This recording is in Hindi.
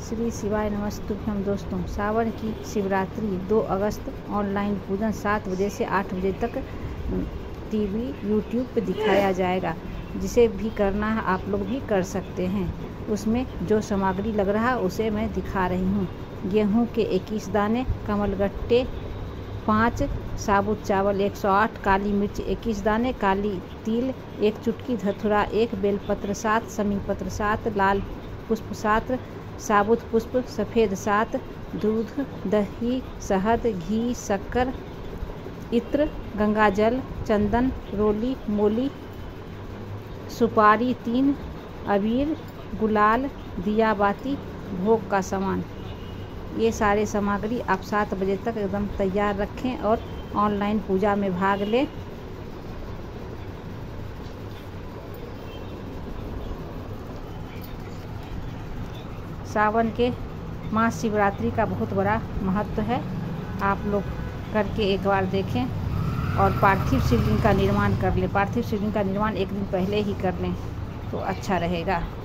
श्री शिवाय नमस्तुभ्यम। दोस्तों, सावन की शिवरात्रि 2 अगस्त ऑनलाइन पूजन 7 बजे से 8 बजे तक टीवी यूट्यूब पे दिखाया जाएगा। जिसे भी करना है आप लोग भी कर सकते हैं। उसमें जो सामग्री लग रहा है उसे मैं दिखा रही हूँ। गेहूँ के 21 दाने, कमलगट्टे 5, साबुत चावल 108, काली मिर्च 21 दाने, काली तिल 1 चुटकी, धतूरा 1, बेलपत्र 7, समी पत्र 7, लाल पुष्प 7, साबुत पुष्प सफ़ेद 7, दूध, दही, शहद, घी, शक्कर, इत्र, गंगाजल, चंदन, रोली, मोली, सुपारी 3, अबीर, गुलाल, दिया बाती, भोग का सामान। ये सारे सामग्री आप 7 बजे तक एकदम तैयार रखें और ऑनलाइन पूजा में भाग लें। सावन के महाशिवरात्रि का बहुत बड़ा महत्व है। आप लोग करके एक बार देखें और पार्थिव शिवलिंग का निर्माण कर लें। पार्थिव शिवलिंग का निर्माण एक दिन पहले ही कर लें तो अच्छा रहेगा।